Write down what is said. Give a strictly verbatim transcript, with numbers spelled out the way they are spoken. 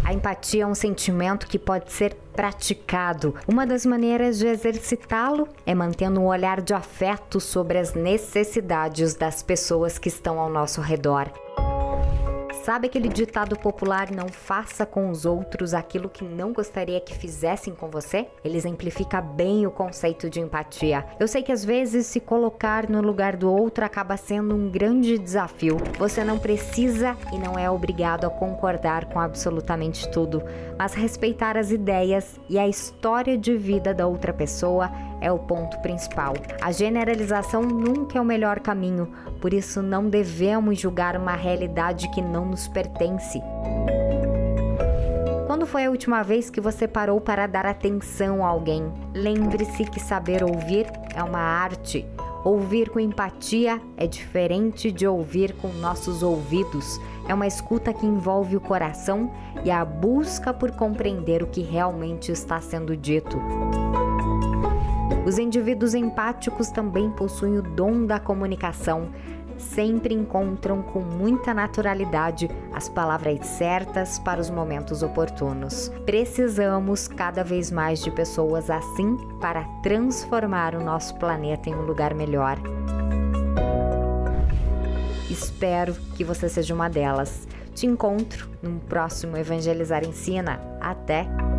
A empatia é um sentimento que pode ser praticado. Uma das maneiras de exercitá-lo é mantendo um olhar de afeto sobre as necessidades das pessoas que estão ao nosso redor. Sabe aquele ditado popular, não faça com os outros aquilo que não gostaria que fizessem com você? Ele exemplifica bem o conceito de empatia. Eu sei que às vezes se colocar no lugar do outro acaba sendo um grande desafio. Você não precisa e não é obrigado a concordar com absolutamente tudo, mas respeitar as ideias e a história de vida da outra pessoa é o ponto principal. A generalização nunca é o melhor caminho, por isso não devemos julgar uma realidade que não nos pertence. Quando foi a última vez que você parou para dar atenção a alguém? Lembre-se que saber ouvir é uma arte. Ouvir com empatia é diferente de ouvir com nossos ouvidos. É uma escuta que envolve o coração e a busca por compreender o que realmente está sendo dito. Os indivíduos empáticos também possuem o dom da comunicação. Sempre encontram com muita naturalidade as palavras certas para os momentos oportunos. Precisamos cada vez mais de pessoas assim para transformar o nosso planeta em um lugar melhor. Espero que você seja uma delas. Te encontro num próximo Evangelizar Ensina. Até!